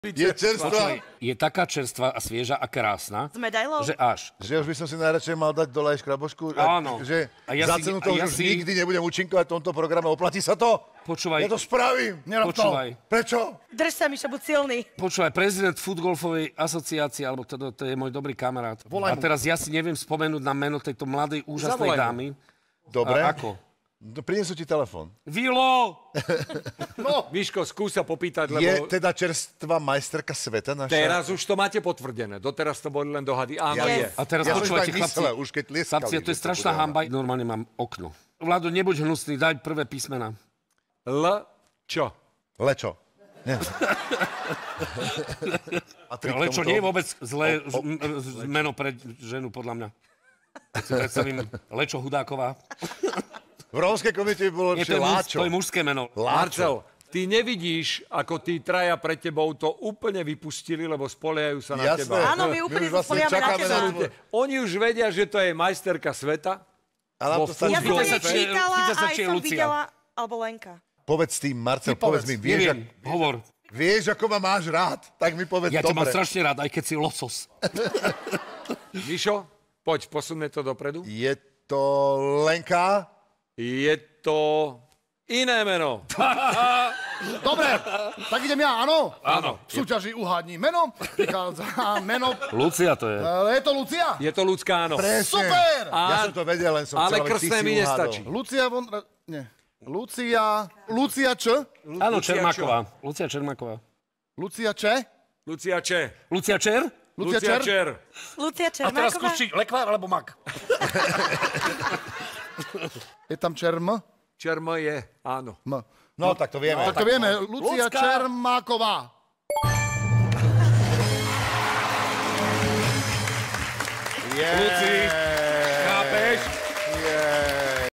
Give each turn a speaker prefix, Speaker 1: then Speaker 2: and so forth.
Speaker 1: Je čerstvá.
Speaker 2: Je taká čerstvá a svieža a krásna,
Speaker 3: S medailou?
Speaker 2: že až.
Speaker 1: Že už by som si najradšej mal dať dole aj škrabošku.
Speaker 2: Áno.
Speaker 1: Že
Speaker 2: A ja
Speaker 1: za
Speaker 2: si-
Speaker 1: cenu
Speaker 2: a
Speaker 1: toho,
Speaker 2: ja
Speaker 1: že už
Speaker 2: si-
Speaker 1: nikdy nebudem účinkovať v tomto programe. Oplatí sa to?
Speaker 2: Počúvaj,
Speaker 1: Ja to spravím. Nerob to.
Speaker 2: počúvaj.
Speaker 1: Prečo?
Speaker 3: Drž sa, Mišo, buď silný.
Speaker 2: Počúvaj, prezident Futgolfovej asociácie, alebo to je môj dobrý kamarát. A teraz ja si neviem spomenúť na meno tejto mladej, úžasnej
Speaker 4: Zavolaj mu.
Speaker 2: dámy.
Speaker 1: Dobre.
Speaker 2: A ako?
Speaker 1: Prinesú ti telefón.
Speaker 2: Vilo!
Speaker 4: Miško, skús sa popýtať,
Speaker 1: Je
Speaker 4: lebo
Speaker 1: teda čerstvá majsterka sveta naša?
Speaker 4: teraz už to máte potvrdené. Doteraz to boli len dohady. Áno,
Speaker 1: Ja-
Speaker 4: je.
Speaker 2: A teraz
Speaker 1: Ja som
Speaker 2: počúvajte,
Speaker 1: už tak
Speaker 2: chlapci.
Speaker 1: myslel, už keď tlieskali,
Speaker 2: Chlapci, to je
Speaker 1: že to
Speaker 2: strašná
Speaker 1: bude
Speaker 2: hamba. Normálne mám okno. Vlado, nebuď hnusný, daj prvé písmena.
Speaker 4: L, čo?
Speaker 1: Lečo. Nie. A tri k
Speaker 2: Lečo
Speaker 1: tomuto-
Speaker 2: nie je vôbec zlé meno pre ženu, podľa mňa. Keď si predstavím Lečo Hudáková.
Speaker 1: V rómskej komunite by bolo
Speaker 2: Nie,
Speaker 1: lepšie Láčo.
Speaker 2: to je mužské meno.
Speaker 4: Marcel, ty nevidíš, ako tí traja pred tebou to úplne vypustili, lebo spoliehajú sa na
Speaker 1: Jasné.
Speaker 4: teba.
Speaker 3: Áno, my úplne
Speaker 1: už
Speaker 3: sa spoliehame na
Speaker 1: čakáme
Speaker 3: teba.
Speaker 1: tvoj-
Speaker 4: Oni už vedia, že to je majsterka sveta.
Speaker 1: A nám
Speaker 4: vo
Speaker 1: to stačí.
Speaker 3: Ja som to
Speaker 2: Pýtaj sa,
Speaker 3: nie
Speaker 2: či je-
Speaker 3: čítala,
Speaker 2: pýtaj sa,
Speaker 3: aj
Speaker 2: či je
Speaker 3: som
Speaker 2: Lucia.
Speaker 3: videla, alebo Lenka.
Speaker 1: Povedz tým, Marcel, povedz mi,
Speaker 2: Hovor.
Speaker 1: vieš, ako ma máš rád? Tak mi povedz
Speaker 2: Ja ťa mám
Speaker 1: dobre.
Speaker 2: strašne rád, aj keď si losos.
Speaker 4: Mišo, poď, posunme to dopredu.
Speaker 1: Je to Lenka?
Speaker 4: Je to iné meno.
Speaker 5: Dobre, tak idem ja, áno?
Speaker 2: Áno.
Speaker 5: V súťaži uhádni meno. Prichádza meno.
Speaker 2: Lucia to je.
Speaker 5: Je to Lucia?
Speaker 4: Je to ľudská, áno.
Speaker 1: Presne.
Speaker 5: Super!
Speaker 1: Ja som to vedel, len som
Speaker 4: Ale
Speaker 1: chcel, aby ty
Speaker 4: krstné
Speaker 1: si
Speaker 4: mi
Speaker 1: uhádol.
Speaker 4: nestačí.
Speaker 5: Lucia von... Nie. Lucia Č?
Speaker 2: Áno,
Speaker 4: Lucia
Speaker 2: Čermáková. Lucia Čermáková.
Speaker 5: Lucia Če?
Speaker 4: Lucia Če.
Speaker 2: Lucia Čer?
Speaker 5: Lucia
Speaker 4: Lucia
Speaker 5: Čer?
Speaker 4: Čer.
Speaker 3: Lucia
Speaker 2: A teraz
Speaker 3: Čermáková.
Speaker 2: skúsi lekvár alebo mak.
Speaker 5: Je tam Čerm?
Speaker 4: Čerm je, áno.
Speaker 5: M.
Speaker 1: No, tak to vieme.
Speaker 5: Tak to vieme. Lucia
Speaker 2: Lucka.
Speaker 5: Čermáková.
Speaker 2: Luci.